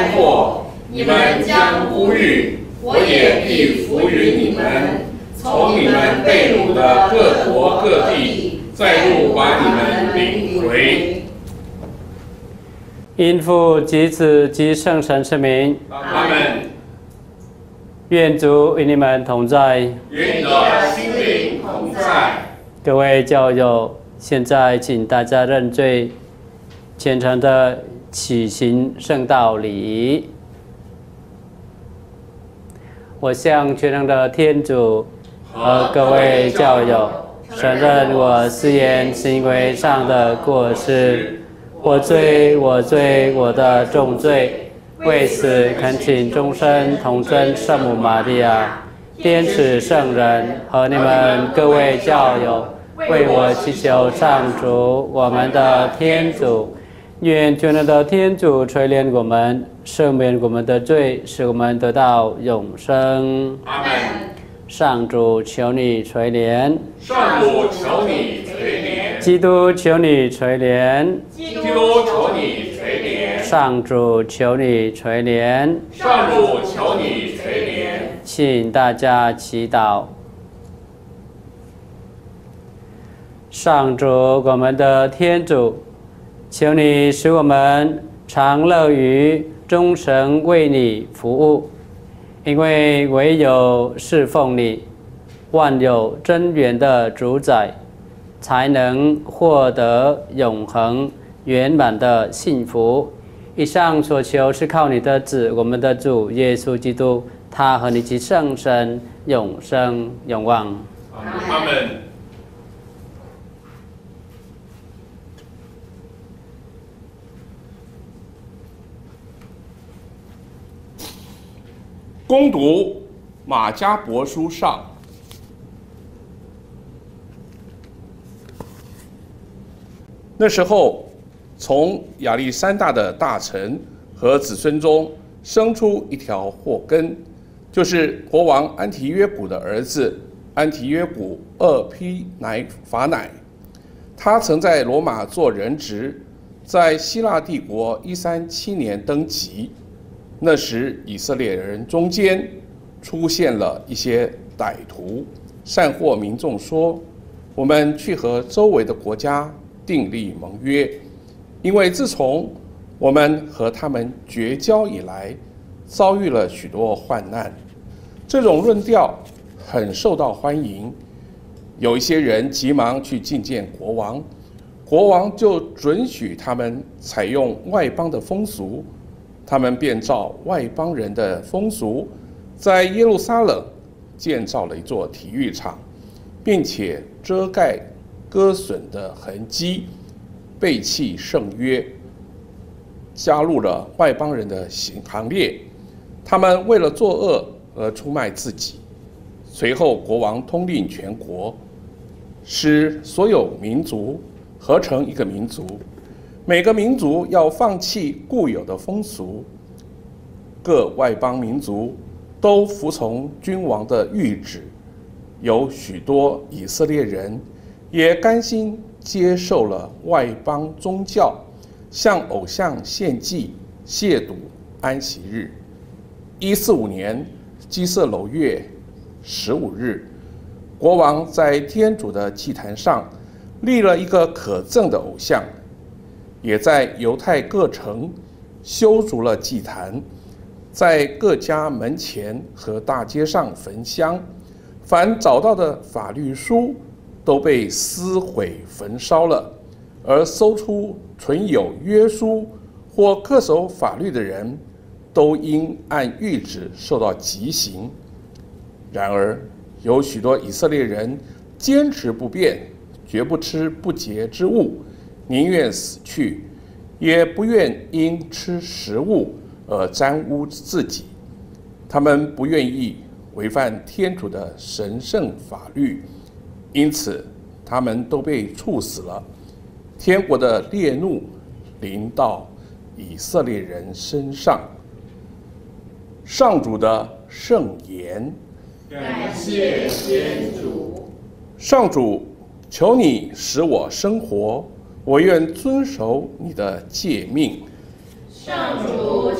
灾祸，你们将呼吁，我也必扶于你们，从你们被掳的各国各地，再度把你们领回。 因父及子及圣神之名， 阿们。 愿主与你们同在， 愿你的心灵同在。 各位教友，现在请大家认罪，虔诚的起行圣道礼仪。我向全能的天主和各位教友承认我思言行为上的过失，我罪，我的重罪。为此，恳请终身童真圣母玛利亚、天使圣人和你们各位教友，为我祈求上主，我们的天主。愿全能的天主垂怜我们，赦免我们的罪，使我们得到永生。 阿们。 上主，求你垂怜。 上主，求你垂怜。 基督，求你垂怜。 基督，求你垂怜。 上主，求你垂怜。 上主，求你垂怜。 请大家祈祷。上主，我们的天主，求你使我们常乐于忠诚为你服务，因为唯有侍奉你，万有真源的主宰，才能获得永恒圆满的幸福。以上所求是靠你的子，我们的主耶稣基督，他和你及圣神永生永望。 阿们。攻读马加伯书上。那时候，从亚历山大的大臣和子孙中生出一条祸根，就是国王安提约古的儿子安提约古厄丕乃法乃。他曾在罗马做人质，在希腊帝国137年登基。那时以色列人中间出现了一些歹徒，煽惑民众说：我们去和周围的国家订立盟约，因为自从我们和他们绝交以来，遭遇了许多患难。这种论调很受到欢迎，有一些人急忙去觐见国王，国王就准许他们采用外邦的风俗。他们便照外邦人的风俗，在耶路撒冷建造了一座体育场，并且遮盖割损的痕迹，背弃圣约，加入了外邦人的行列。他们为了作恶而出卖自己。随后，国王通令全国，使所有民族合成一个民族。每个民族要放弃固有的风俗，各外邦民族都服从君王的谕旨。有许多以色列人也甘心接受了外邦宗教，向偶像献祭，亵渎安息日。145年基色楼月15日，国王在天主的祭坛上立了一个可憎的偶像，也在犹太各城修筑了祭坛，在各家门前和大街上焚香。凡找到的法律书都被撕毁焚烧了，而搜出存有约书或恪守法律的人，都应按谕旨受到极刑。然而，有许多以色列人坚持不变，绝不吃不洁之物，宁愿死去，也不愿因吃食物而沾污自己。他们不愿意违反天主的神圣法律，因此他们都被处死了。天国的烈怒临到以色列人身上。上主的圣言。 感谢天主。 上主，求你使我生活，我愿遵守你的诫命。 上主，求你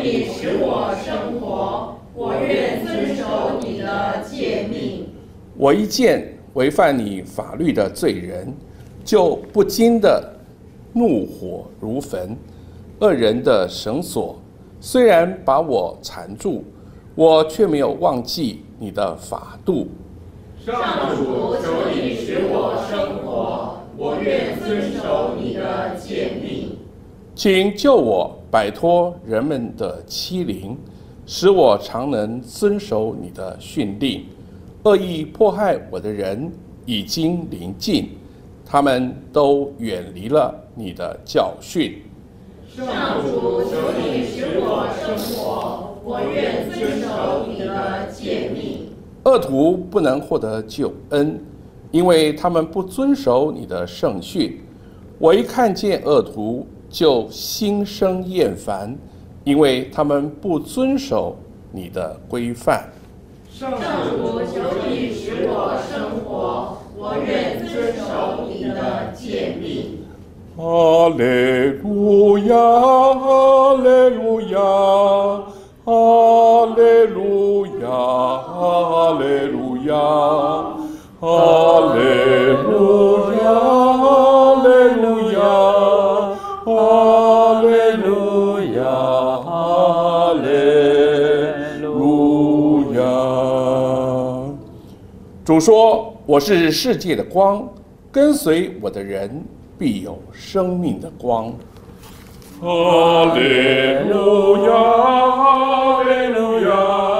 你使我生活，我愿遵守你的诫命。 我一见违犯你法律的罪人，就不禁的怒火如焚。恶人的绳索虽然把我缠住，我却没有忘记你的法度。 上主，求你使我生活，我愿遵守你的诫命。 请救我摆脱人们的欺凌，使我常能遵守你的训令。恶意迫害我的人已经临近，他们都远离了你的教训。 上主，求你使我生活，我愿遵守你的诫命。 恶徒不能获得救恩，因为他们不遵守你的圣训。我一看见恶徒，就心生厌烦，因为他们不遵守你的规范。 上主，求你使我生活，我愿遵守你的诫命。 哈利路亚，哈利路亚，哈利路亚，哈利路亚，哈利路亚，哈利路亚，哈利路亚，哈利路亚。主说：“我是世界的光，跟随我的人必有生命的光。”哈利路亚，哈利路亚，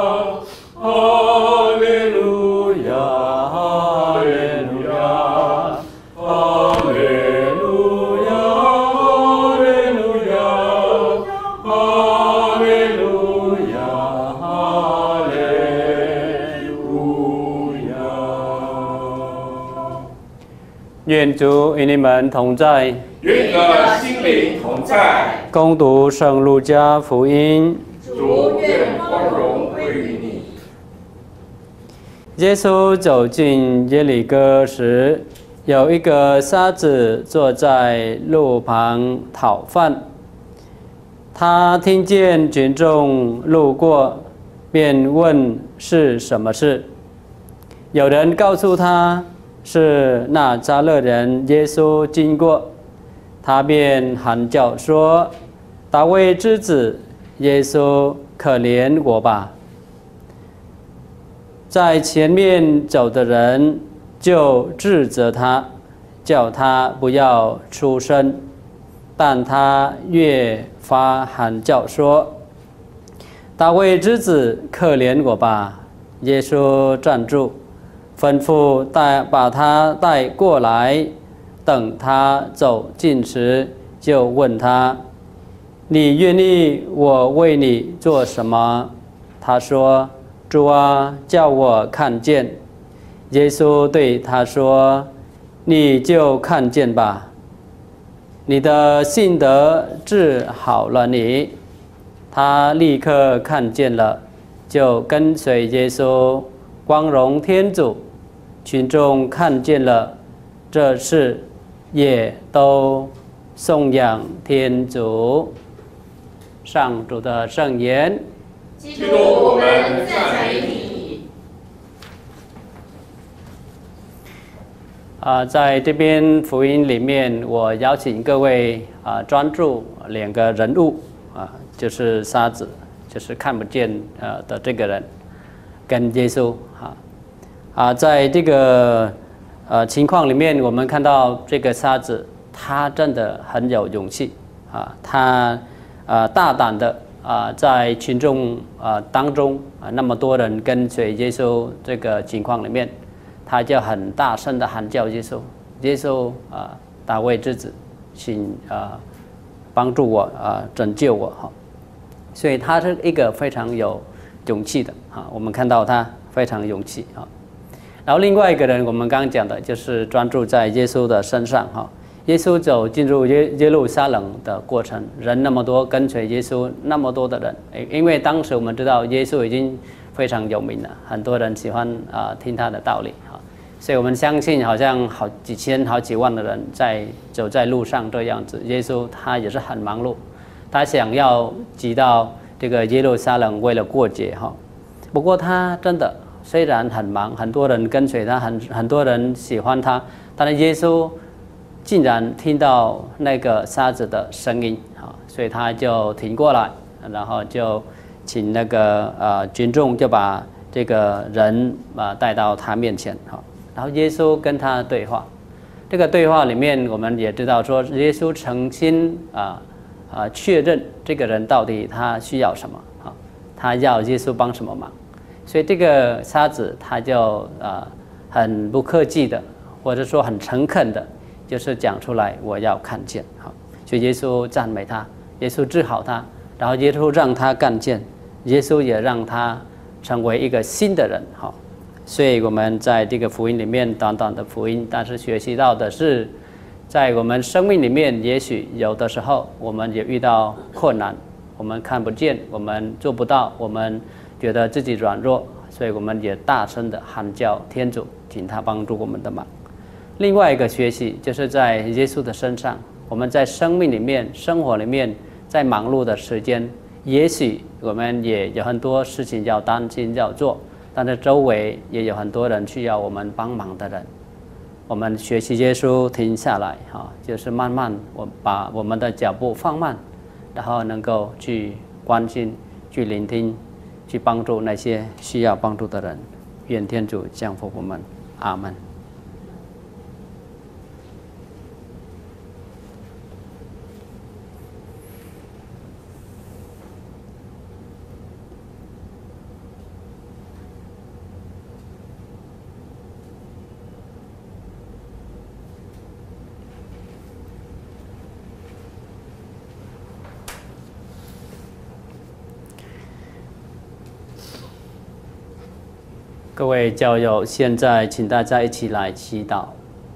哈利路亚，哈利路亚，哈利路亚，哈利路亚，哈利路亚，哈利路亚。 愿主与你们同在， 愿你的心灵同在。 恭读圣路加福音。 主，愿光荣归于你。 耶稣走进耶里哥时，有一个瞎子坐在路旁讨饭。他听见群众路过，便问是什么事。有人告诉他，是纳匝勒人耶稣经过，他便喊叫说：“大卫之子耶稣，可怜我吧！”在前面走的人就指责他，叫他不要出声，但他越发喊叫说：“大卫之子，可怜我吧！”耶稣站住，吩咐把他带过来。等他走近时，就问他：“你愿意我为你做什么？”他说：“主啊，叫我看见。”耶稣对他说：“你就看见吧，你的信德治好了你。”他立刻看见了，就跟随耶稣，光荣天主。群众看见了这事，也都颂扬天主。上主的圣言。 基督，我们赞美你。 在这边福音里面，我邀请各位专注两个人物就是瞎子，就是看不见的这个人，跟耶稣在这个情况里面，我们看到这个瞎子，他真的很有勇气他大胆的在群众当中那么多人跟随耶稣这个情况里面，他就很大声的喊叫耶稣，耶稣大卫之子，请帮助我拯救我所以他是一个非常有勇气的我们看到他非常勇气然后另外一个人，我们刚刚讲的就是专注在耶稣的身上耶稣走进入耶路撒冷的过程，人那么多，跟随耶稣那么多的人，因为当时我们知道耶稣已经非常有名了，很多人喜欢听他的道理所以我们相信好像好几千、好几万的人走在路上这样子，耶稣他也是很忙碌，他想要及到这个耶路撒冷为了过节哈。不过他真的虽然很忙，很多人跟随他，很多人喜欢他，但是耶稣竟然听到那个沙子的声音啊，所以他就停过来，然后就请那个群众就把这个人带到他面前哈，然后耶稣跟他对话。这个对话里面，我们也知道说，耶稣诚心确认这个人到底他需要什么啊，他要耶稣帮什么忙。所以这个沙子他就很不客气的，或者说很诚恳的，就是讲出来我要看见。好，所以耶稣赞美他，耶稣治好他，然后耶稣让他看见，耶稣也让他成为一个新的人。好，所以我们在这个福音里面，短短的福音，但是学习到的是，在我们生命里面，也许有的时候我们也遇到困难，我们看不见，我们做不到，我们觉得自己软弱，所以我们也大声的喊叫天主，请他帮助我们的忙。另外一个学习就是在耶稣的身上，我们在生命里面、生活里面，在忙碌的时间，也许我们也有很多事情要担心要做，但是周围也有很多人需要我们帮忙的人。我们学习耶稣停下来，就是慢慢把我们的脚步放慢，然后能够去关心、去聆听、去帮助那些需要帮助的人。愿天主降福我们，阿们。各位教友，现在请大家一起来祈祷。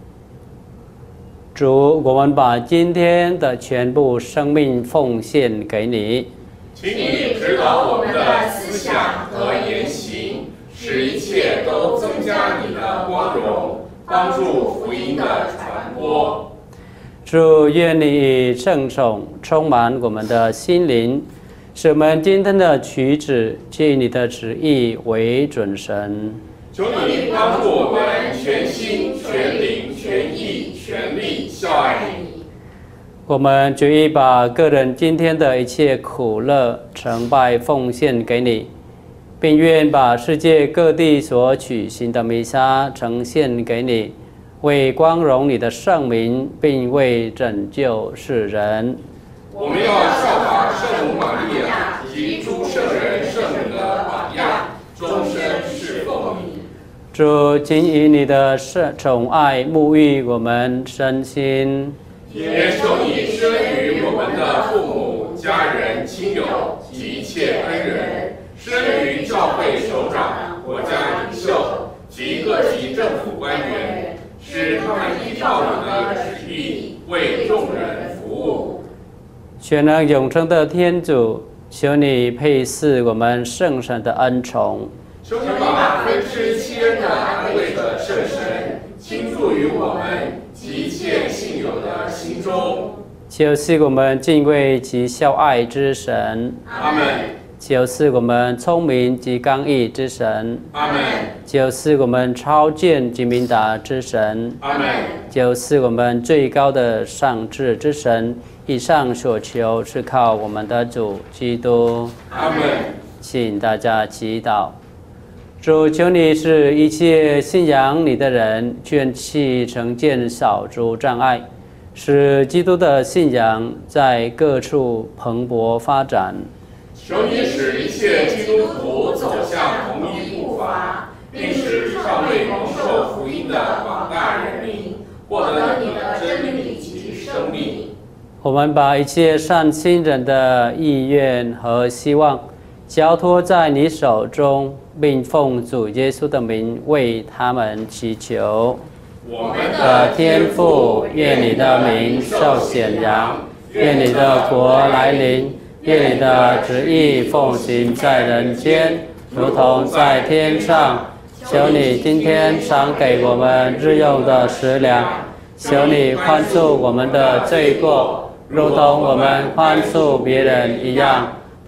主，我们把今天的全部生命奉献给你， 请你指导我们的思想和言行，使一切都增加你的光荣，帮助福音的传播。 主，愿你以圣宠充满我们的心灵，使我们今天的举止据你的旨意为准绳。 求你帮助我们全心全灵全意全力效爱你。 我们决意把个人今天的一切苦乐成败奉献给你，并愿把世界各地所举行的弥撒呈现给你，为光荣你的圣名，并为拯救世人。 我们要效法圣母玛利亚及诸圣人圣母的榜样，终身侍奉你。 主，请以你的宠爱沐浴我们身心， 也求你施恩于我们的父母、家人、亲友及一切恩人，施恩于教会首长、国家领袖及各级政府官员，使他们依照你的旨意为众人服务。 全能永生的天主，求你配赐我们圣神的恩宠， 求你把分施其恩的安慰的圣神倾注于我们及一切信友的心中。 求赐我们敬畏及孝爱之神， 阿们。 求赐我们聪明及刚毅之神， 阿们。 求赐我们超见及明达之神， 阿们。 求赐我们最高的上智之神。以上所求是靠我们的主基督。 阿们。 请大家祈祷。主，求你使一切信仰你的人劝弃成见扫除障碍，使基督的信仰在各处蓬勃发展。 求你使一切基督徒走向同一步伐，并使尚未蒙受福音的广大人民获得你的真理及生命。 我们把一切善心人的意愿和希望交托在你手中，并奉主耶稣的名为他们祈求。 我们的天父， 愿你的名受显扬，愿你的国来临，愿你的旨意奉行在人间，如同在天上。求你今天赏给我们日用的食粮，求你宽恕我们的罪过，如同我们宽恕别人一样，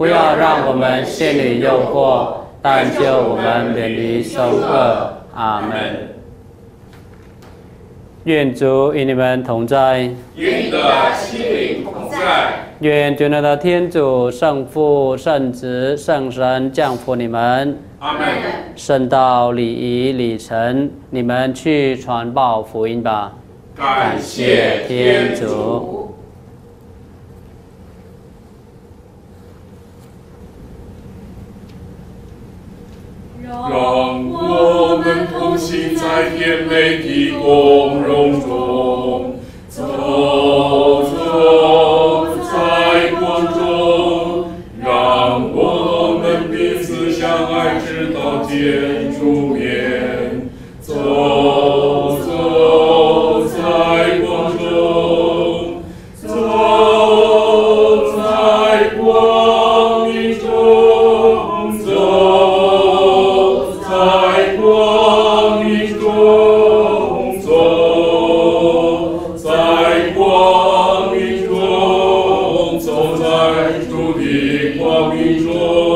不要让我们陷于诱惑，但救我们免于凶恶。阿门。愿主与你们同在， 与你的心灵同在。 愿全能的天主、圣父、圣子、圣神降福你们。 阿门。 圣道、礼仪、礼成，你们去传报福音吧。 感谢天主。让我们同行在甜美的光荣中，走走在光中，让我们彼此相爱，直到见主面。走走在光中，走在光明中，走在光明中，走在光明中，走在主的光明中。